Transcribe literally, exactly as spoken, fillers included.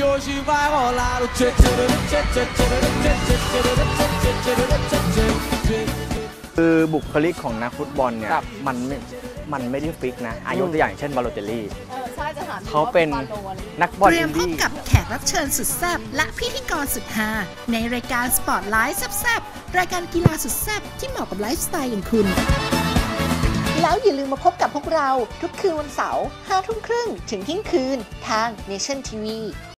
คือบุคลิกของนักฟุตบอลเนี่ยมันไม่มันไม่ได้ฟิกนะอายุตัวอย่างเช่นบาโลเตลลี่เขาเป็นนักบอลเตรียอิมนพบดี้กับแขกรับเชิญสุดแซ่บและพิธีกรสุดฮาในรายการสปอตไลท์แซ่บๆรายการกีฬาสุดแซ่บที่เหมาะกับไลฟ์สไตล์อย่างคุณแล้วอย่าลืมมาพบกับพวกเราทุกคืนวันเสาร์ห้าทุ่มครึ่งถึงเที่ยงคืนทาง Nation ที วี